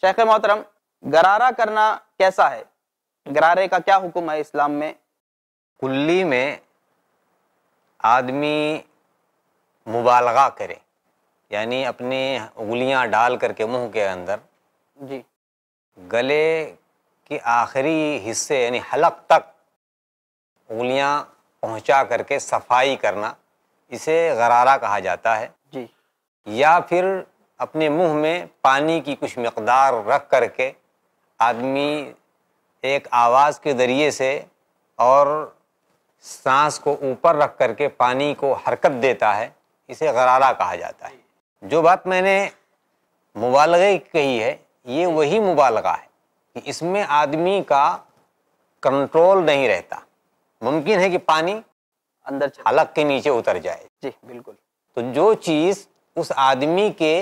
شیخ محترم، غرارہ کرنا کیسا ہے؟ غرارے کا کیا حکم ہے اسلام میں؟ کلی میں آدمی مبالغہ کرے، یعنی اپنی انگلیاں ڈال کر کے منہ کے اندر جی، گلے کے آخری حصے یعنی حلق تک انگلیاں پہنچا کر کے صفائی کرنا، اسے غرارہ کہا جاتا ہے۔ جی، یا پھر اپنے منہ میں پانی کی کچھ مقدار رکھ کر کے آدمی ایک آواز کے ذریعے سے اور سانس کو اوپر رکھ کر کے پانی کو حرکت دیتا ہے، اسے غرارہ کہا جاتا ہے۔ جو بات میں نے مبالغے کی کہی ہے، یہ وہی مبالغہ ہے کہ اس میں آدمی کا کنٹرول نہیں رہتا، ممکن ہے کہ پانی اندر چلا۔ حلق کے نیچے اتر جائے۔ جی بالکل۔ تو جو چیز اس آدمی کے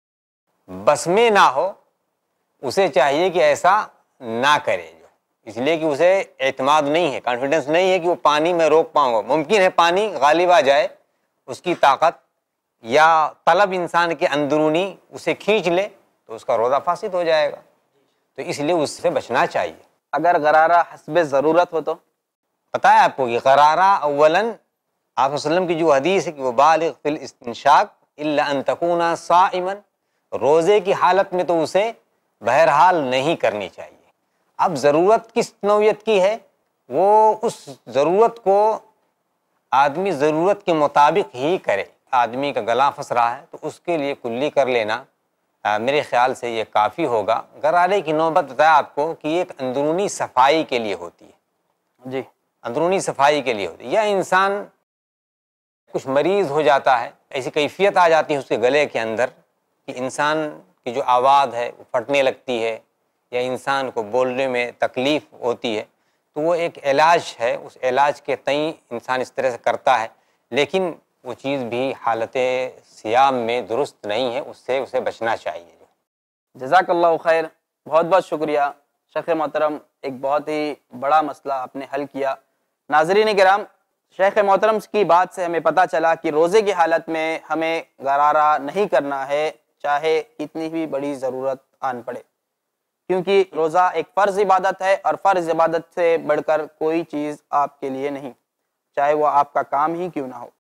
بس میں نہ ہو اسے چاہیے کہ ایسا نہ کرے، اس لیے کہ اسے اعتماد نہیں ہے، کانفیڈنس نہیں ہے کہ وہ پانی میں روک پاؤں گا۔ ممکن ہے پانی غالب آ جائے، اس کی طاقت یا طلب انسان کے اندرونی اسے کھینچ لے تو اس کا روزہ فاسد ہو جائے گا، تو اس لیے اس سے بچنا چاہیے۔ اگر غرارہ حسب ضرورت ہو تو؟ پتہ ہے آپ کو کہ غرارہ اولاً آپ صلی اللہ علیہ وسلم کی جو حدیث ہے کہ وہ بالغ فی الاستنشاق الا ان تکون صائما، روزے کی حالت میں تو اسے بہرحال نہیں کرنی چاہیے۔ اب ضرورت کس نوعیت کی ہے، وہ اس ضرورت کو آدمی ضرورت کے مطابق ہی کرے۔ آدمی کا گلا پھنس رہا ہے تو اس کے لیے کلی کر لینا میرے خیال سے یہ کافی ہوگا۔ غرارے کی نوبت بتایا آپ کو کہ ایک اندرونی صفائی کے لیے ہوتی ہے، جی، اندرونی صفائی کے لیے ہوتی ہے، یا انسان کچھ مریض ہو جاتا ہے، ایسی کیفیت آ جاتی ہے اس کے گلے کے اندر کہ انسان کی جو آواز ہے وہ پھٹنے لگتی ہے یا انسان کو بولنے میں تکلیف ہوتی ہے، تو وہ ایک علاج ہے، اس علاج کے تئیں انسان اس طرح سے کرتا ہے، لیکن وہ چیز بھی حالت صیام میں درست نہیں ہے، اس سے اسے بچنا چاہیے۔ جزاک اللہ خیر، بہت بہت شکریہ شیخ محترم، ایک بہت ہی بڑا مسئلہ آپ نے حل کیا۔ ناظرین کرام، شیخ محترم کی بات سے ہمیں پتہ چلا کہ روزے کی حالت میں ہمیں غرارہ نہیں کرنا ہے، چاہے کتنی بھی بڑی ضرورت آن پڑے، کیونکہ روزہ ایک فرض عبادت ہے اور فرض عبادت سے بڑھ کر کوئی چیز آپ کے لیے نہیں، چاہے وہ آپ کا کام ہی کیوں نہ ہو۔